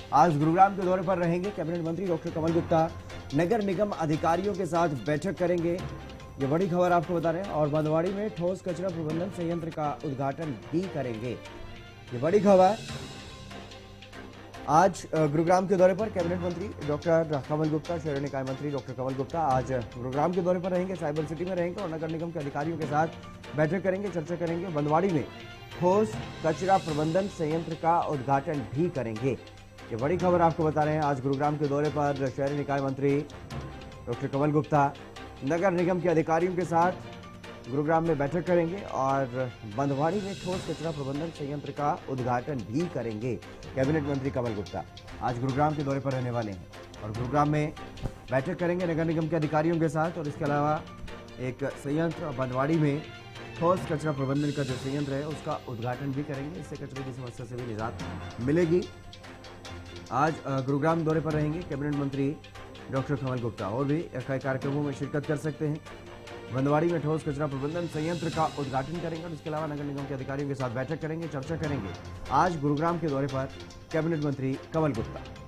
आज गुरुग्राम के दौरे पर रहेंगे कैबिनेट मंत्री डॉक्टर कमल गुप्ता। नगर निगम अधिकारियों के साथ बैठक करेंगे, ये बड़ी खबर आपको बता रहे हैं। और बंदवाड़ी में ठोस कचरा प्रबंधन संयंत्र का उद्घाटन भी करेंगे, ये बड़ी खबर। आज गुरुग्राम के दौरे पर कैबिनेट मंत्री डॉक्टर कमल गुप्ता, शहरी निकाय मंत्री डॉक्टर कमल गुप्ता आज गुरुग्राम के दौरे पर रहेंगे, साइबर सिटी में रहेंगे और नगर निगम के अधिकारियों के साथ बैठक करेंगे, चर्चा करेंगे। बंदवाड़ी में ठोस कचरा प्रबंधन संयंत्र का उद्घाटन भी करेंगे, ये बड़ी खबर आपको बता रहे हैं। आज गुरुग्राम के दौरे पर शहरी निकाय मंत्री डॉक्टर कमल गुप्ता नगर निगम के अधिकारियों के साथ गुरुग्राम में बैठक करेंगे और बंदवाड़ी में ठोस कचरा प्रबंधन संयंत्र का उद्घाटन भी करेंगे। कैबिनेट मंत्री कमल गुप्ता आज गुरुग्राम के दौरे पर रहने वाले हैं और गुरुग्राम में बैठक करेंगे नगर निगम के अधिकारियों के साथ। और इसके अलावा एक संयंत्र बंदवाड़ी में ठोस कचरा प्रबंधन का जो संयंत्र है उसका उद्घाटन भी करेंगे, इससे कचरे की समस्या से भी निजात मिलेगी। आज गुरुग्राम दौरे पर रहेंगे कैबिनेट मंत्री डॉक्टर कमल गुप्ता। और भी कई कार्यक्रमों में शिरकत कर सकते हैं। बंदवाड़ी में ठोस कचरा प्रबंधन संयंत्र का उद्घाटन करेंगे और इसके अलावा नगर निगम के अधिकारियों के साथ बैठक करेंगे, चर्चा करेंगे। आज गुरुग्राम के दौरे पर कैबिनेट मंत्री कमल गुप्ता।